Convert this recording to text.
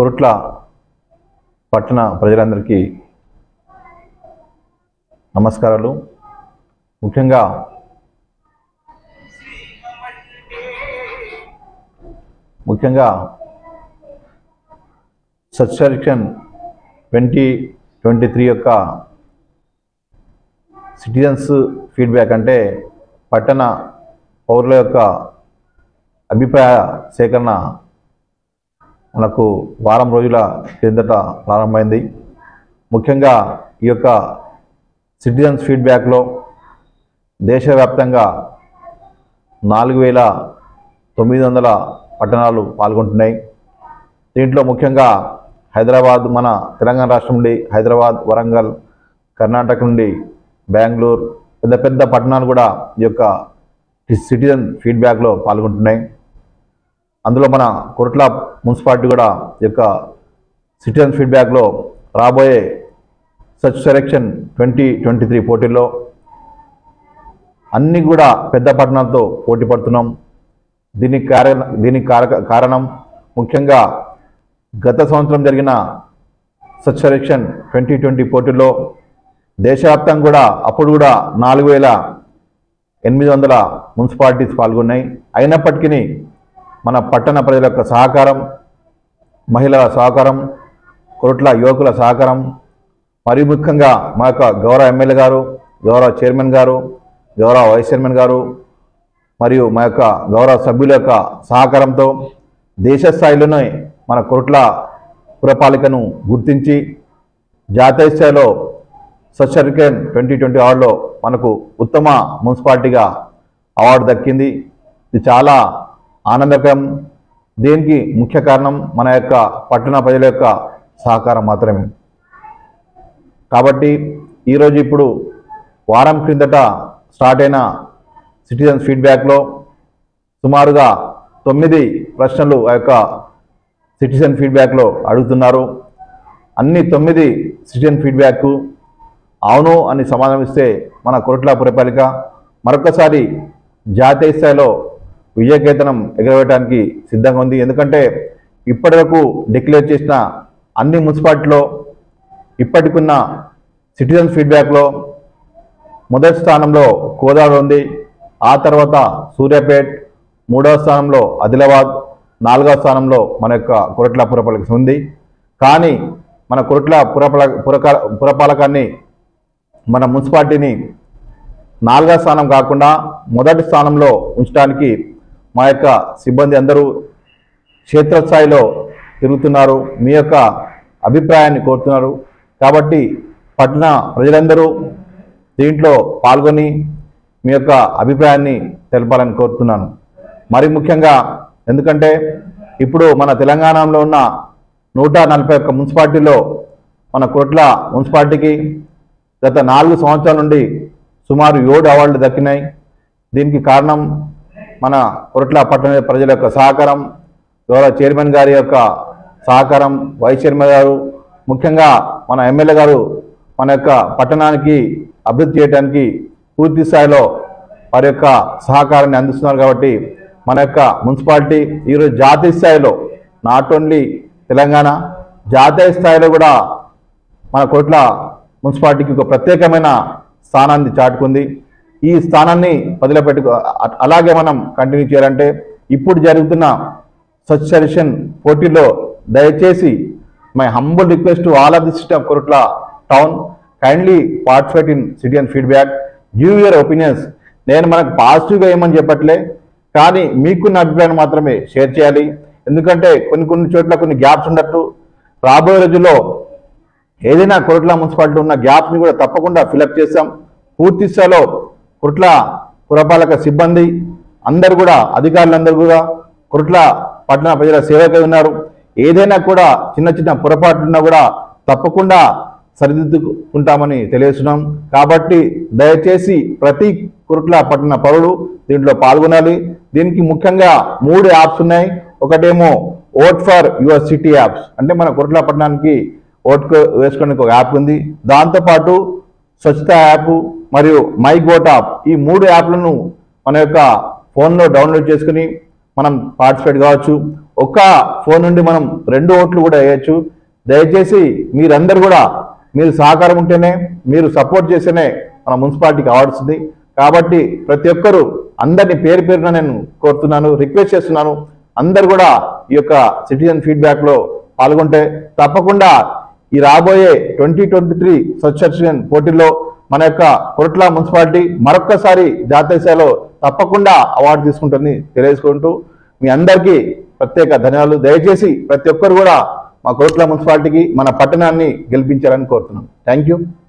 కొరుట్ల పట్టణ ప్రజలందరికీ నమస్కారాలు. ముఖ్యంగా స్వచ్ఛ సర్వేక్షణ్ 2023 యొక్క సిటిజన్స్ ఫీడ్బ్యాక్ అంటే పట్టణ పౌరుల యొక్క అభిప్రాయ సేకరణ మనకు వారం రోజుల కిందట ప్రారంభమైంది. ముఖ్యంగా ఈ యొక్క సిటిజన్స్ ఫీడ్బ్యాక్లో దేశవ్యాప్తంగా 4900 పట్టణాలు పాల్గొంటున్నాయి. దీంట్లో ముఖ్యంగా హైదరాబాద్, మన తెలంగాణ రాష్ట్రం నుండి హైదరాబాద్, వరంగల్, కర్ణాటక నుండి బెంగళూరు, పెద్ద పెద్ద పట్టణాలు కూడా ఈ యొక్క సిటిజన్ ఫీడ్బ్యాక్లో పాల్గొంటున్నాయి. అందులో మన కొరుట్ల మున్సిపాలిటీ కూడా ఈ యొక్క సిటిజన్ ఫీడ్బ్యాక్లో రాబోయే స్వచ్ఛ సర్వేక్షణ్ 2023 పోటీల్లో అన్నీ కూడా పెద్ద పట్టణాలతో పోటీ పడుతున్నాం. దీనికి కారణం ముఖ్యంగా గత సంవత్సరం జరిగిన స్వచ్ఛ సర్వేక్షణ్ 2020 పోటీల్లో దేశవ్యాప్తంగా కూడా అప్పుడు కూడా 4800 మున్సిపాలిటీస్ పాల్గొన్నాయి. అయినప్పటికీ మన పట్టణ ప్రజల యొక్క సహకారం, మహిళల సహకారం, కొరుట్ల యువకుల సహకారం, మరి ముఖ్యంగా మా యొక్క గౌరవ ఎమ్మెల్యే గారు, గౌరవ చైర్మన్ గారు, గౌరవ వైస్ చైర్మన్ గారు మరియు మా యొక్క గౌరవ సభ్యుల యొక్క సహకారంతో దేశ స్థాయిలోనే మన కొరుట్ల పురపాలికను గుర్తించి జాతీయ స్థాయిలో స్వచ్ఛ సర్వేక్షణ్ 2020 అవార్డులో మనకు ఉత్తమ మున్సిపాలిటీగా అవార్డు దక్కింది. ఇది చాలా ఆనందకరం. దీనికి ముఖ్య కారణం మన యొక్క పట్టణ ప్రజల యొక్క సహకారం మాత్రమే. కాబట్టి ఈరోజు ఇప్పుడు వారం క్రిందట స్టార్ట్ అయిన సిటిజన్స్ ఫీడ్బ్యాక్లో సుమారుగా 9 ప్రశ్నలు ఆ యొక్క సిటిజన్ ఫీడ్బ్యాక్లో అడుగుతున్నారు. అన్ని 9 సిటిజన్ ఫీడ్బ్యాక్ అవును అని సమాధానం ఇస్తే మన కొరుట్ల పురపాలిక మరొకసారి జాతీయ స్థాయిలో విజయకేతనం ఎగరవేయడానికి సిద్ధంగా ఉంది. ఎందుకంటే ఇప్పటివరకు డిక్లేర్ చేసిన అన్ని మున్సిపాలిటీలో ఇప్పటికున్న సిటిజన్ ఫీడ్బ్యాక్లో మొదటి స్థానంలో కోదాడ ఉంది. ఆ తర్వాత సూర్యాపేట్, 3వ స్థానంలో ఆదిలాబాద్, 4వ స్థానంలో మన యొక్క కొరుట్ల పురపాలిక ఉంది. కానీ మన కొరుట్ల పురపాలకాన్ని, మన మున్సిపాలిటీని 4వ స్థానం కాకుండా మొదటి స్థానంలో ఉంచడానికి మా యొక్క సిబ్బంది అందరూ క్షేత్రస్థాయిలో తిరుగుతున్నారు. మీ యొక్క అభిప్రాయాన్ని కోరుతున్నారు. కాబట్టి పట్టణ ప్రజలందరూ దీంట్లో పాల్గొని మీ యొక్క అభిప్రాయాన్ని తెలపాలని కోరుతున్నాను. మరి ముఖ్యంగా ఎందుకంటే ఇప్పుడు మన తెలంగాణలో ఉన్న 141 మున్సిపాలిటీలో మన కొరుట్ల మున్సిపాలిటీకి గత 4 సంవత్సరాల నుండి సుమారు 7 అవార్డులు దక్కినాయి. దీనికి కారణం మన కొరుట్ల పట్టణ ప్రజల యొక్క సహకారం, గౌరవ చైర్మన్ గారి యొక్క సహకారం, వైస్ చైర్మన్ గారు, ముఖ్యంగా మన ఎమ్మెల్యే గారు మన యొక్క పట్టణానికి అభివృద్ధి చేయడానికి పూర్తి స్థాయిలో వారి యొక్క సహకారాన్ని అందిస్తున్నారు. కాబట్టి మన యొక్క మున్సిపాలిటీ ఈరోజు జాతీయ స్థాయిలో, నాట్ ఓన్లీ తెలంగాణ, జాతీయ స్థాయిలో కూడా మన కొరుట్ల మున్సిపాలిటీకి ఒక ప్రత్యేకమైన స్థానాన్ని చాటుకుంది. ఈ స్థానాన్ని అలాగే మనం కంటిన్యూ చేయాలంటే ఇప్పుడు జరుగుతున్న స్వచ్ఛ సర్వేక్షణ్ పోటీలో దయచేసి my humble request to all of the city of Korutla town, kindly participate in citizen feedback, give your opinions. నేను మనకు పాజిటివ్గా ఏమని చెప్పట్లే, కానీ మీకున్న అభిప్రాయాన్ని మాత్రమే షేర్ చేయాలి. ఎందుకంటే కొన్ని చోట్ల కొన్ని గ్యాప్స్ ఉన్నట్టు రాబోయే రోజుల్లో ఏదైనా కొరుట్ల మున్సిపాలిటీ ఉన్న గ్యాప్స్ని కూడా తప్పకుండా ఫిలప్ చేస్తాం. పూర్తి స్థాయిలో కొరుట్ల పురపాలక సిబ్బంది అందరూ కూడా, అధికారులందరూ కూడా కొరుట్ల పట్టణ ప్రజల సేవకై ఉన్నారు. ఏదైనా కూడా చిన్న పొరపాటున్నా కూడా తప్పకుండా సరిదిద్దుకుంటామని తెలియజేస్తున్నాం. కాబట్టి దయచేసి ప్రతి కొరుట్ల పట్టణ పౌరుడు దీంట్లో పాల్గొనాలి. దీనికి ముఖ్యంగా 3 యాప్స్ ఉన్నాయి. ఒకటేమో vote for your city apps, అంటే మన కొరుట్ల పట్టణానికి ఓటు వేసుకోవడానికి ఒక యాప్ ఉంది. దాంతోపాటు స్వచ్ఛత యాప్ మరియు మై గోట్ యాప్, ఈ 3 యాప్లను మన యొక్క ఫోన్లో డౌన్లోడ్ చేసుకుని మనం పార్టిసిపేట్ కావచ్చు. ఒక్క ఫోన్ నుండి మనం 2 ఓట్లు కూడా వేయచ్చు. దయచేసి మీరందరూ కూడా మీరు సహకారం ఉంటేనే, మీరు సపోర్ట్ చేస్తేనే మన మున్సిపాలిటీకి అవార్డ్స్ ఉంది. కాబట్టి ప్రతి ఒక్కరూ అందరినీ పేరు పేరున నేను కోరుతున్నాను, రిక్వెస్ట్ చేస్తున్నాను. అందరు కూడా ఈ యొక్క సిటిజన్ ఫీడ్బ్యాక్లో పాల్గొంటే తప్పకుండా ఈ రాబోయే 2023 స్వచ్ఛ సిటిజన్ పోటీల్లో మన యొక్క కొరట్ల మున్సిపాలిటీ మరొక్కసారి జాతీయ స్థాయిలో తప్పకుండా అవార్డు తీసుకుంటుంది తెలియజేసుకుంటూ మీ అందరికీ ప్రత్యేక ధన్యవాదాలు. దయచేసి ప్రతి ఒక్కరు కూడా మా కొరట్ల మున్సిపాలిటీకి, మన పట్టణాన్ని గెలిపించాలని కోరుతున్నాం. Thank you.